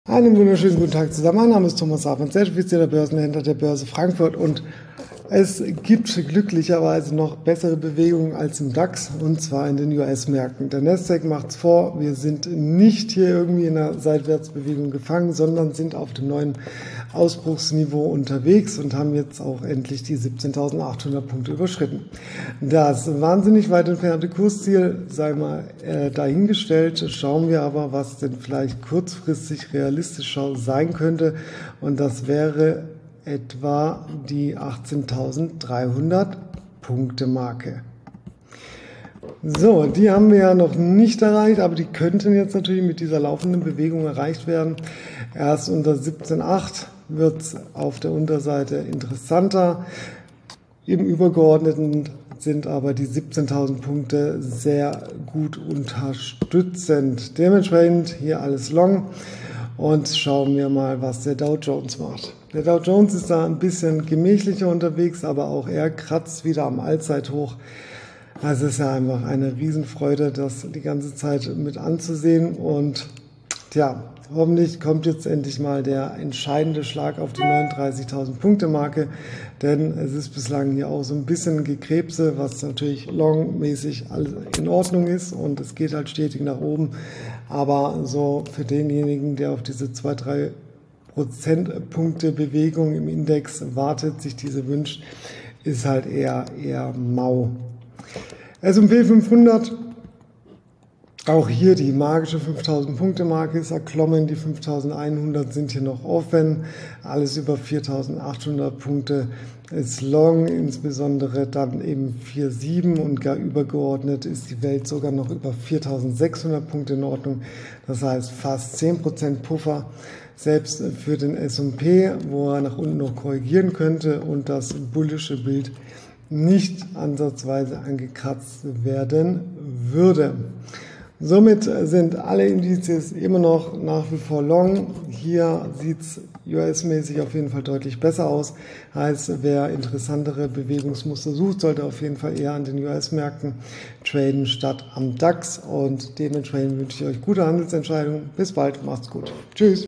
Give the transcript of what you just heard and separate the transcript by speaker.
Speaker 1: Einen wunderschönen guten Tag zusammen. Mein Name ist Thomas Hartmann, zertifizierter Börsenhändler der Börse Frankfurt, und es gibt glücklicherweise noch bessere Bewegungen als im DAX, und zwar in den US-Märkten. Der Nasdaq macht's vor, wir sind nicht hier irgendwie in einer Seitwärtsbewegung gefangen, sondern sind auf dem neuen Ausbruchsniveau unterwegs und haben jetzt auch endlich die 17.800 Punkte überschritten. Das wahnsinnig weit entfernte Kursziel sei mal dahingestellt. Schauen wir aber, was denn vielleicht kurzfristig realistisch sein könnte, und das wäre etwa die 18.300 Punkte Marke. So, die haben wir ja noch nicht erreicht, aber die könnten jetzt natürlich mit dieser laufenden Bewegung erreicht werden. Erst unter 17.8 wird es auf der Unterseite interessanter. Im Übergeordneten sind aber die 17.000 Punkte sehr gut unterstützend. Dementsprechend hier alles long. Und schauen wir mal, was der Dow Jones macht. Der Dow Jones ist da ein bisschen gemächlicher unterwegs, aber auch er kratzt wieder am Allzeithoch. Also es ist ja einfach eine Riesenfreude, das die ganze Zeit mit anzusehen. Und ja, hoffentlich kommt jetzt endlich mal der entscheidende Schlag auf die 39.000 Punkte Marke, denn es ist bislang hier auch so ein bisschen Gekrebse, was natürlich longmäßig alles in Ordnung ist, und es geht halt stetig nach oben. Aber so für denjenigen, der auf diese 2-3 Prozentpunkte Bewegung im Index wartet, sich diese wünscht, ist halt eher mau. S&P 500, auch hier die magische 5000 Punkte Marke ist erklommen, die 5100 sind hier noch offen, alles über 4800 Punkte ist long, insbesondere dann eben 4,7, und gar übergeordnet ist die Welt sogar noch über 4600 Punkte in Ordnung, das heißt fast 10% Puffer, selbst für den S&P, wo er nach unten noch korrigieren könnte und das bullische Bild nicht ansatzweise angekratzt werden würde. Somit sind alle Indizes immer noch nach wie vor long. Hier sieht es US-mäßig auf jeden Fall deutlich besser aus. Heißt, wer interessantere Bewegungsmuster sucht, sollte auf jeden Fall eher an den US-Märkten traden statt am DAX. Und dementsprechend wünsche ich euch gute Handelsentscheidungen. Bis bald, macht's gut. Tschüss.